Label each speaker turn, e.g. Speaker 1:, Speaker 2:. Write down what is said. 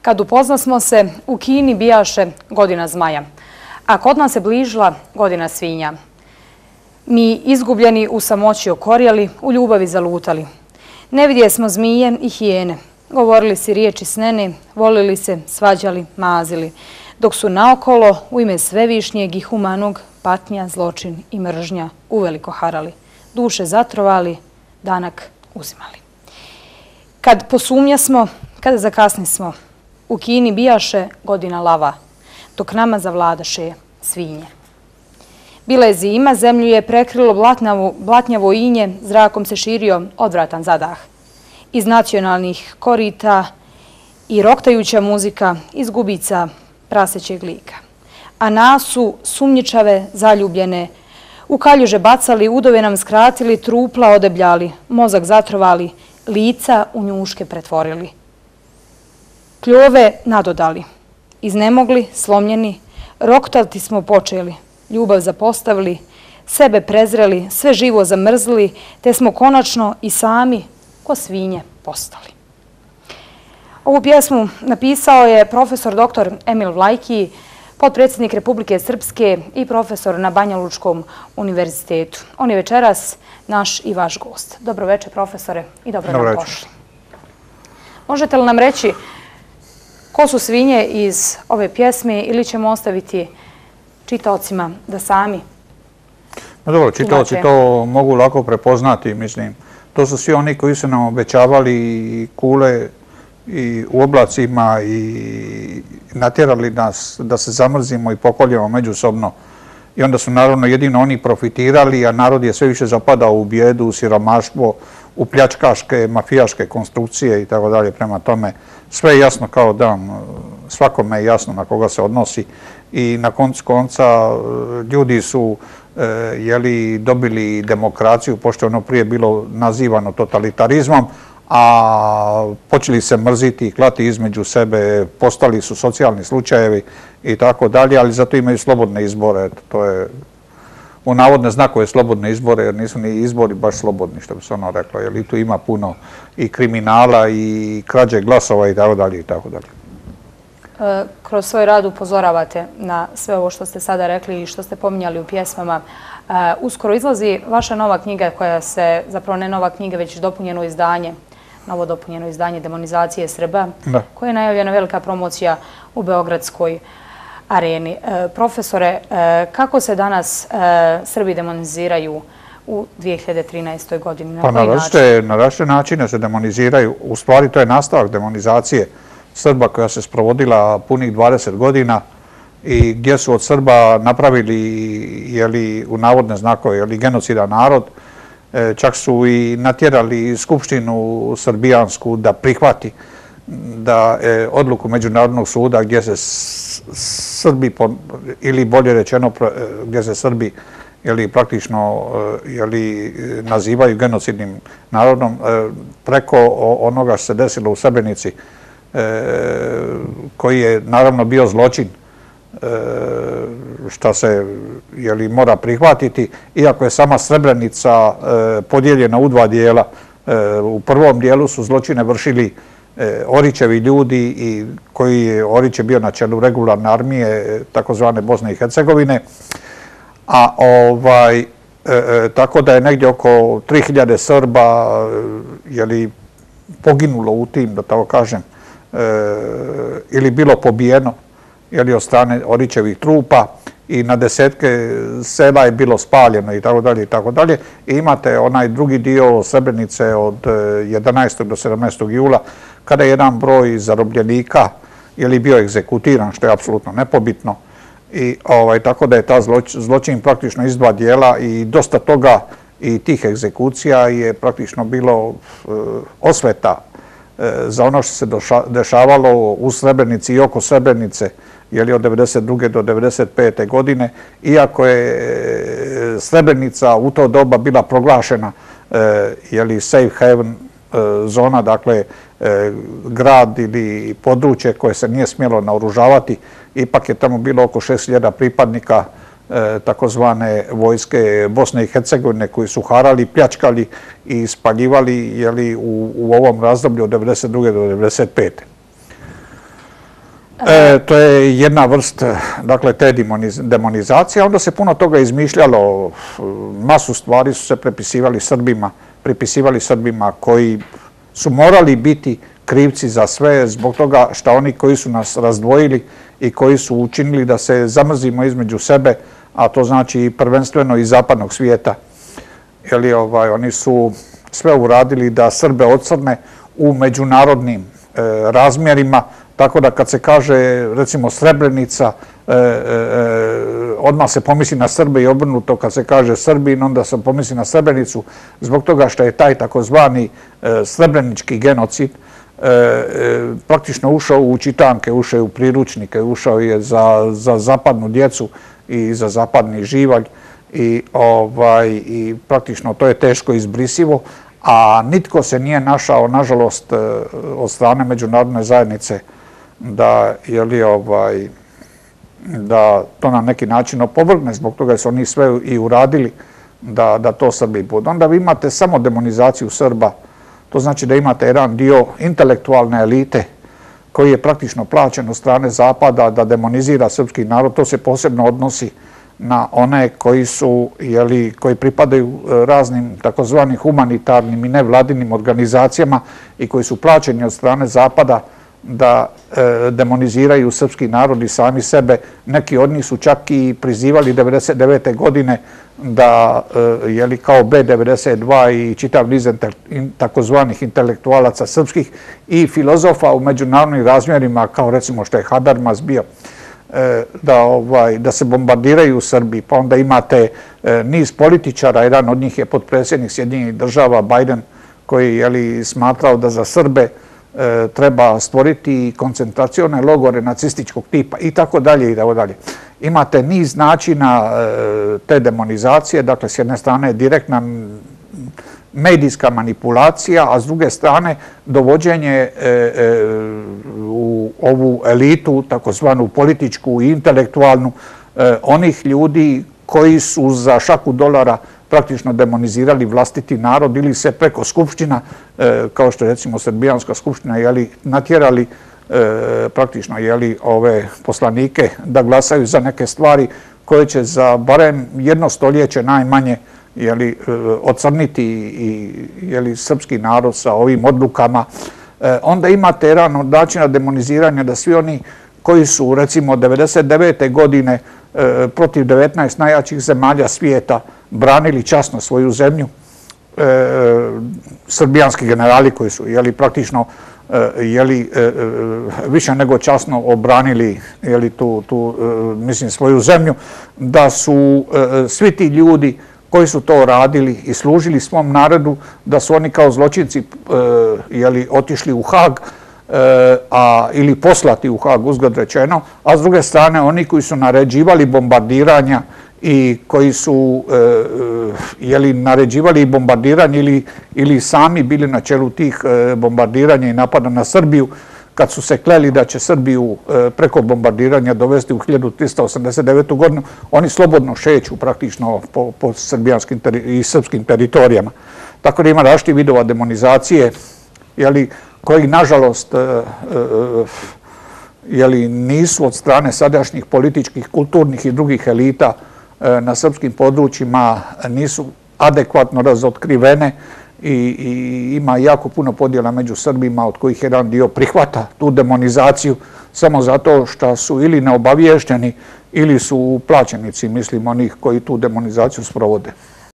Speaker 1: Kad upoznasmo se, u Kini bijaše godina zmaja, a kod nas se bližila godina svinja. Mi izgubljeni u samoći okorjeli, u ljubavi zalutali. Ne vidje smo zmije i hijene, govorili si riječi snene, volili se, svađali, mazili, dok su naokolo u ime svevišnjeg i humanog patnja, zločin i mržnja uveliko harali, duše zatrovali, danak uzimali. Kad posumnjasmo, kada zakasnismo, u Kini bijaše godina lava, dok nama zavladaše svinje. Bila je zima, zemlju je prekrilo blatnjavo inje, zrakom se širio odvratan zadah. Iz nacionalnih korita i roktajuća muzika iz gubica prasećeg lika. A nas su sumnjičave, zaljubljene, u kaljuže bacali, udove nam skratili, trupla odebljali, mozak zatrovali, lica u njuške pretvorili. Kljove nadodali, iznemogli, slomljeni, roktati smo počeli, ljubav zapostavili, sebe prezreli, sve živo zamrzli, te smo konačno i sami ko svinje postali. Ovu pjesmu napisao je profesor dr. Emil Vlajki, potpredsjednik Republike Srpske i profesor na Banja Lučkom univerzitetu. On je večeras naš i vaš gost. Dobro večer, profesore, i dobro nam pošli. Možete li nam reći ko su svinje iz ove pjesme ili ćemo ostaviti čitaocima da sami?
Speaker 2: Dobro, čitaoci to mogu lako prepoznati, mislim. To su svi oni koji su nam obećavali kule i u oblacima i natjerali nas da se zamrzimo i pokoljemo međusobno. I onda su naravno jedino oni profitirali, a narod je sve više zapadao u bijedu, u siromaštvo, u pljačkaške, mafijaške konstrukcije i tako dalje. Prema tome, sve je jasno kao dan, svakome je jasno na koga se odnosi i na koncu konca ljudi su dobili demokraciju, pošto ono prije bilo nazivano totalitarizmom, a počeli se mrziti i klati između sebe, postali su socijalni slučajevi i tako dalje, ali zato imaju slobodne izbore. To je u navodne znakove slobodne izbore, jer nisu ni izbori baš slobodni, što bi se ono reklo, jer i tu ima puno i kriminala i krađe glasova i tako dalje i tako dalje.
Speaker 1: Kroz svoj rad upozoravate na sve ovo što ste sada rekli i što ste pominjali u pjesmama. Uskoro izlazi vaša nova knjiga koja se, zapravo ne nova knjiga, već dopunjeno izdanje, novo dopunjeno izdanje Demonizacije Srba, koja je najavljena velika promocija u Beogradskoj areni. Profesore, kako se danas Srbi demoniziraju u 2013. godini?
Speaker 2: Pa na različite načine se demoniziraju. U stvari to je nastavak demonizacije Srba koja se sprovodila punih 20 godina i gdje su od Srba napravili, u navodne znakove, genocidan narod. Čak su i natjerali Skupštinu srbijansku da prihvati da odluku Međunarodnog suda gdje se Srbi, ili bolje rečeno gdje se Srbi praktično nazivaju genocidnim narodom, preko onoga što se desilo u Srebrenici, koji je naravno bio zločin, što se mora prihvatiti, iako je sama Srebrenica podijeljena u dva dijela. U prvom dijelu su zločine vršili Orićevi ljudi i koji je Orić je bio na čelu regularne armije takozvane Bosne i Hercegovine, a tako da je negdje oko 3000 Srba poginulo u tim, da tako kažem, ili bilo pobijeno od strane Orićevih trupa i na desetke sela je bilo spaljeno i tako dalje i tako dalje. I imate onaj drugi dio Srebrenice od 11. do 17. jula kada je jedan broj zarobljenika bio egzekutiran, što je apsolutno nepobitno. I tako da je ta zločin praktično iz dva dijela i dosta toga i tih egzekucija je praktično bilo osveta za ono što se dešavalo u Srebrenici i oko Srebrenice od 1992. do 1995. godine, iako je Srebrenica u to doba bila proglašena safe haven zona, dakle grad ili područje koje se nije smjelo naoružavati, ipak je tamo bilo oko 6000 pripadnika takozvane vojske Bosne i Hercegovine koji su harali, pljačkali i spaljivali u ovom razdoblju od 1992. do 1995. To je jedna vrst, dakle, te demonizacije. Onda se puno toga izmišljalo, masu stvari su se pripisivali Srbima koji su morali biti krivci za sve zbog toga što oni koji su nas razdvojili i koji su učinili da se zamrzimo između sebe, a to znači prvenstveno iz zapadnog svijeta. Oni su sve uradili da Srbe ocrne u međunarodnim razmjerima, tako da kad se kaže recimo Srebrenica, odmah se pomisli na Srbe i obrnuto, kad se kaže Srbin, onda se pomisli na Srebrenicu, zbog toga što je taj takozvani srebrenički genocid praktično ušao u čitanke, ušao je u priručnike, ušao je za zapadnu djecu i za zapadni živalj i praktično to je teško izbrisivo, a nitko se nije našao, nažalost, od strane međunarodne zajednice da to na neki način opovrgne, zbog toga su oni sve i uradili da to Srbi budu. Onda vi imate samo demonizaciju Srba, to znači da imate jedan dio intelektualne elite koji je praktično plaćen od strane Zapada da demonizira srpski narod. To se posebno odnosi na one koji pripadaju raznim takozvanim humanitarnim i nevladinim organizacijama i koji su plaćeni od strane Zapada da demoniziraju srpski narod i sami sebe. Neki od njih su čak i prizivali 1999. godine da kao B92 i čitav niz takozvanih intelektualaca srpskih i filozofa u međunarodnim razmjerima, kao recimo što je Habermas bio, da se bombardiraju u Srbiji. Pa onda imate niz političara, jedan od njih je potpredsjednik Sjedinjenih država Biden, koji je smatrao da za Srbe treba stvoriti koncentracione logore nacističkog tipa i tako dalje i tako dalje. Imate niz načina te demonizacije, dakle s jedne strane direktna medijska manipulacija, a s druge strane dovođenje u ovu elitu, takozvanu političku i intelektualnu, onih ljudi koji su za šaku dolara praktično demonizirali vlastiti narod ili se preko skupština, kao što je recimo Srbijanska skupština, natjerali praktično ove poslanike da glasaju za neke stvari koje će za barem jedno stoljeće najmanje ocrniti i srpski narod sa ovim odlukama. Onda imate jedan od načina demoniziranja da svi oni koji su recimo 1999. godine protiv 19 najjačih zemalja svijeta branili časno svoju zemlju, srbijanski generali koji su praktično više nego časno obranili svoju zemlju, da su svi ti ljudi koji su to radili i služili svom narodu, da su oni kao zločinci otišli u Hag ili poslati u Hag, uzgled rečeno, a s druge strane oni koji su naređivali bombardiranja i koji su naređivali bombardiranje ili sami bili na čelu tih bombardiranja i napada na Srbiju, kad su se kleli da će Srbiju preko bombardiranja dovesti u 1389. godinu, oni slobodno šeću praktično po srbijanskim i srpskim teritorijama. Tako da ima različitih vidova demonizacije, koji nažalost nisu od strane sadašnjih političkih, kulturnih i drugih elita na srpskim područjima, nisu adekvatno razotkrivene i ima jako puno podjela među Srbima, od kojih jedan dio prihvata tu demonizaciju samo zato što su ili neobaviješteni ili su plaćenici, mislim, onih koji tu demonizaciju sprovode.